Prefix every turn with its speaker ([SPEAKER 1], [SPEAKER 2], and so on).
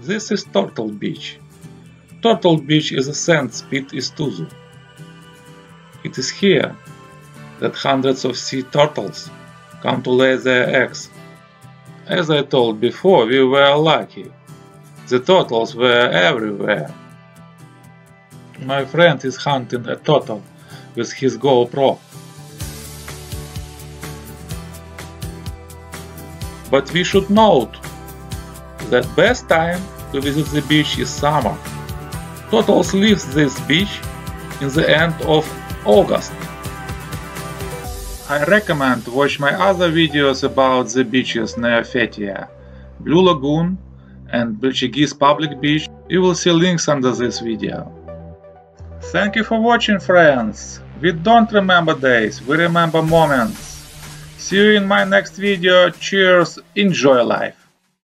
[SPEAKER 1] This is Turtle Beach. Turtle Beach is a sand spit Iztuzu. It is here that hundreds of sea turtles come to lay their eggs. As I told before, we were lucky. The turtles were everywhere. My friend is hunting a turtle with his GoPro. But we should note that best time to visit the beach is summer. Turtles leave this beach in the end of August. I recommend watch my other videos about the beaches near Fethiye, Blue Lagoon and Belcegiz public beach. You will see links under this video. Thank you for watching, friends. We don't remember days, we remember moments. See you in my next video. Cheers, enjoy life.